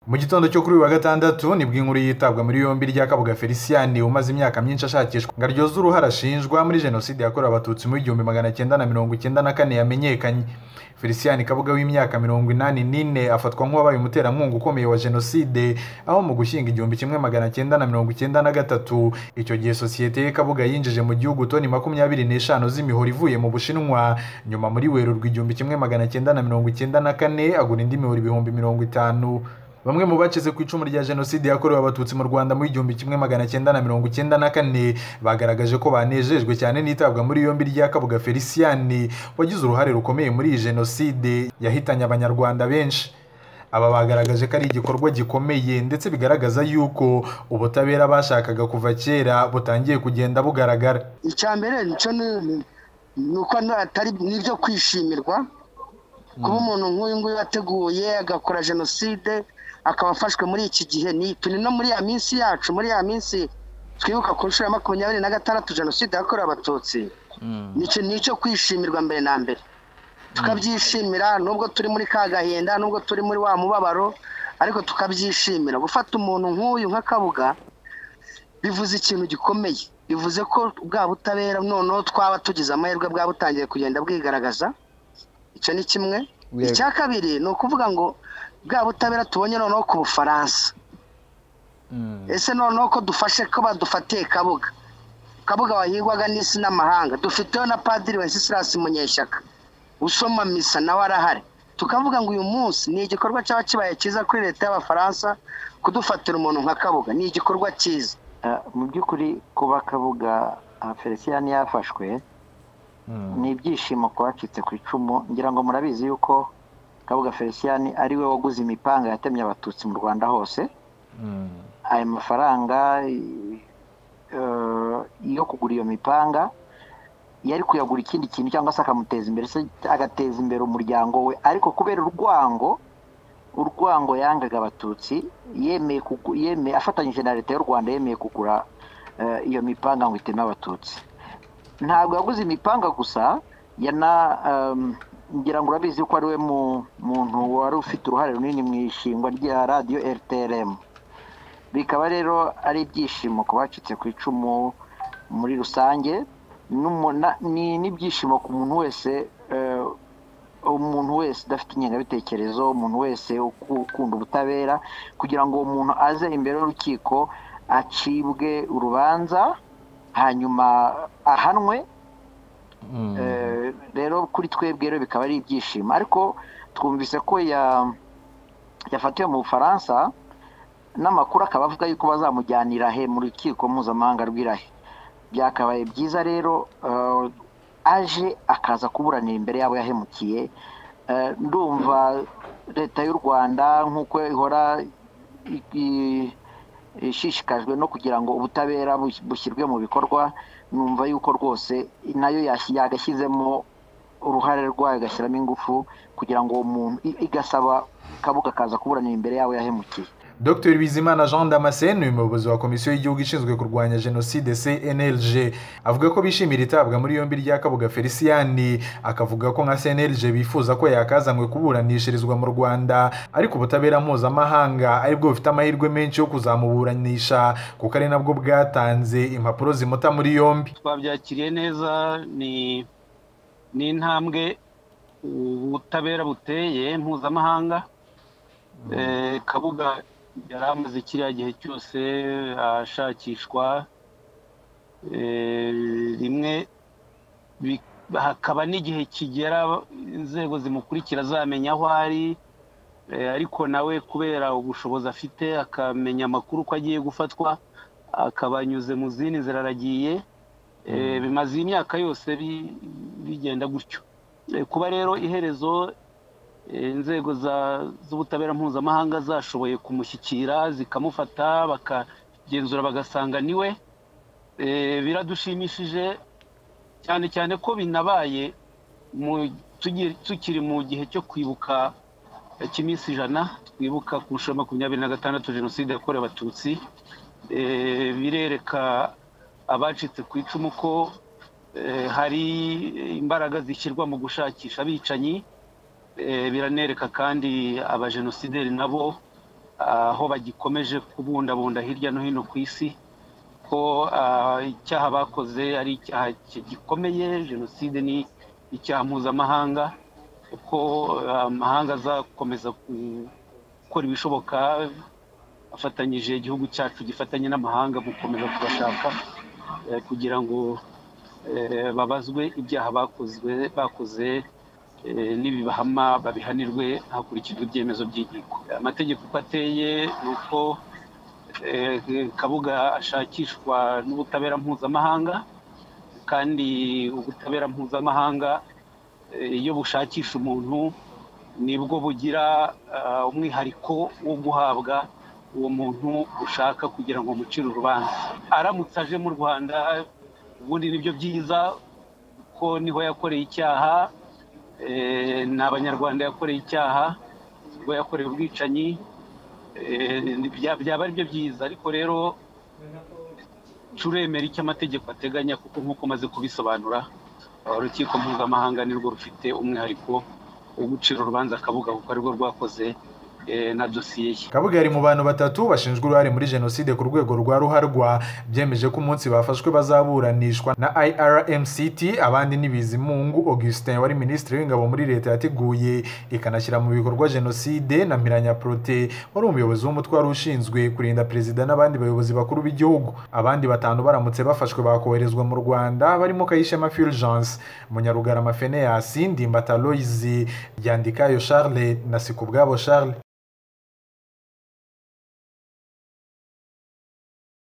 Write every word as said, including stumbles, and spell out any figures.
Mu gitondo cyo kuri wa gatandatu nibwo inkuru yitabwa muri yombi rya Kabuga Felicien umaze imyaka myinshi ashakishwa ngaryoza uruhara ashinjwa muri jenoside yakorewe abatutsi mu igihumbi magana cyenda na mirongo icyenda na kane yamenyekanye. Felicien Kabuga w'imyaka mirongo inani n'ine afatwa nk'uwabaye umuterankunga ukomeye wa jenoside aho mu gushyinga igihumbi kimwe magana cyenda na mirongo icyenda na gatatu icyo gihe sosiyete ye Kabuga yinjije mu gihugu toni makumyabiri n'eshanu z'imihoro ivuye mu Bushinwa. Nyuma muri Werurwe igihumbi kimwe magana cyenda na mirongo icyenda na kane agura indi mihoro ibihumbi mirongo itanu. Bamwe mu bacize ku icumu rya jenoside yakorewe abatutsi mu Rwanda mu igihumbi kimwe magana cyenda na mirongo icyenda na kane bagaragaje ko banejejwe cyane n'itabwa muri yombi rya Kabuga Felicien wagize uruhare rukomeye muri iyi jenoside yahitanye abanyarwanda benshi. Aba bagaragaje ko ari igikorwa gikomeye ndetse bigaragaza yuko ubutabera bashakaga kuva kera butangiye kugenda bugaragara. Icyambere nico nuko atari nivyo kwishimirwa kuba umuntu nk'uyu nguyu yateguye agakora jenoside akaba afashwe muri iki gihe. Ni tuni no muri ya minsi yacu muri ya minsi twibuka ku nshuro ya makumyabiri na gatandatu jenoside yakorewe abatutsi. Nico nico kwishimirwa mbere na mbere tukabyishimira nubwo turi muri kagahenda nubwo turi muri wa mubabaro ariko tukabyishimira. Gufata umuntu nk'uyu nka Kabuga bivuze ikintu gikomeye, bivuze ko bwa butabera noneho twaba tugize amahirwe bwa butangiye kugenda bwigaragaza. Icyo ni kimwe. Icya kabiri ni ukuvuga ngo bwa butabera tubonye noneho ku Bufaransa. Ese noneho ko dufashe ko badufatiye Kabuga Kabuga wahigwaga n'isi n'amahanga, dufiteho na Padiri Wenceslas Munyeshyaka usoma misa nawe arahari. Tukavuga ngo uyu munsi ni igikorwa cyaba kibaye cyiza kuri leta y'Abafaransa kudufatira umuntu nka Kabuga, ni igikorwa cyiza. Mu by'ukuri kuba Kabuga Felicien yafashwe ni ibyishimo ku bacitse ku icumu. Ngira ngo murabizi yuko Kabuga Felicien ari we waguze imipanga yatemye abatutsi mu Rwanda hose. Ayo mafaranga yo kugura iyo mipanga yari kuyagura ikindi kintu cyangwa se akamuteza imbere, agateza imbere umuryango we, ariko kubera urwango urwango yangaga abatutsi yemeye yemeye afatanyije na leta y'u Rwanda yemeye kugura iyo mipanga ngo iteme abatutsi. Ntabwo yaguze imipanga gusa, yana ngira ngo urabizi ko ari we muntu wari ufite uruhare runini mu ishingwa rya radio R T L M. Bikaba rero ari ibyishimo ku bacitse ku icumu muri rusange, n'ibyishimo ku muntu wese umuntu wese udafite ingengabitekerezo, umuntu wese ukunda ubutabera, kugira ngo umuntu aze imbere y'urukiko acibwe urubanza hanyuma ahanwe. Rero kuri twebwe rero bikaba ari ibyishimo, ariko twumvise ko yafatiwe mu Bufaransa n'amakuru akaba avuga yuko bazamujyanira he mu rukiko mpuzamahanga rw'Irahe. Byakabaye byiza rero aje akaza kuburanira imbere yabo yahemukiye. Ndumva leta y'u Rwanda nk'uko ihora ishishikajwe no kugira ngo ubutabera bushyirwe mu bikorwa, numva yuko rwose nayo yagashyizemo uruhare rwayo, igashyiramo ingufu kugira ngo umuntu igasaba Kabuga kaza kuburanira imbere yabo yahemukiye. Docteur Bizimana Jean Damascene, umuyobozi wa komisiyo y'igihugu ishinzwe kurwanya jenoside C N L G, avuga ko bishimira itabwa muri yombi rya Kabuga Felicien, akavuga ko nka C N L G bifuza ko yakazanywe kuburanishirizwa mu Rwanda, ariko ubutabera mpuzamahanga aribwo bufite amahirwe menshi yo kuzamuburanisha kuko ari nabwo bwatanze impapuro zimuta muri yombi. Twabyakiriye neza, ni ni intambwe ubutabera buteye mpuzamahanga. Kabuga yari amaze kiriya gihe cyose ashakishwa, rimwe hakaba n'igihe kigera inzego zimukurikira zamenya aho ari, ariko nawe kubera ubushobozi afite akamenya amakuru ko agiye gufatwa akaba anyuze mu zindi nzira aragiye. Bimaze imyaka yose bigenda gutyo. Kuba rero iherezo inzego z'ubutabera mpuzamahanga zashoboye kumushyikira zikamufata bakagenzura bagasanga niwe, biradushimishije cyane cyane ko binabaye tukiri mu gihe cyo kwibuka cy'iminsi ijana twibuka ku nshuro makumyabiri na gatandatu jenoside yakorewe abatutsi. Birereka abacitse ku icumu ko hari imbaraga zishyirwa mu gushakisha abicanyi. Biranereka kandi abajenosideri nabo aho bagikomeje kubundabunda hirya no hino ku isi ko icyaha bakoze ari icyaha gikomeye. Jenoside ni icyaha mpuzamahanga, kuko amahanga azakomeza gukora ibishoboka afatanyije, igihugu cyacu gifatanye n'amahanga gukomeza kubashaka kugira ngo babazwe ibyaha bakozwe bakoze n'ibibahama babihanirwe hakurikijwe ibyemezo by'inkiko. Amategeko uko ateye ni uko Kabuga ashakishwa n'ubutabera mpuzamahanga, kandi ubutabera mpuzamahanga iyo bushakisha umuntu nibwo bugira umwihariko wo guhabwa uwo muntu ushaka kugira ngo mucire urubanza. Aramutse aje mu Rwanda ubundi nibyo byiza, ko niho yakoreye icyaha, ni Abanyarwanda yakoreye icyaha, ubwo yakoreye ubwicanyi, byaba ari byo byiza. Ariko rero turemera icyo amategeko ateganya, kuko nk'uko maze kubisobanura, urukiko mpuzamahanga nirwo rufite umwihariko wo gucira urubanza Kabuga, kuko arirwo rwakoze na dosiye ye. Kabuga yari mu bantu batatu bashinjwa uruhare muri jenoside ku rwego rwa ruharwa, byemeje ko umunsi bafashwe bazaburanishwa na I R M C T. Abandi ni Bizimungu Augustin wari minisitiri w'ingabo muri leta yateguye ikanashyira mu bikorwa jenoside, na Mpiranya Protais wari umuyobozi w'umutwe wari ushinzwe kurinda perezida n'abandi bayobozi bakuru b'igihugu. Abandi batanu baramutse bafashwe bakoherezwa mu Rwanda, barimo Kayishema Fulgence, Munyarugarama Phineas, Ndimbati Aloys, Ryandikayo Charles na Sikubwabo Charles.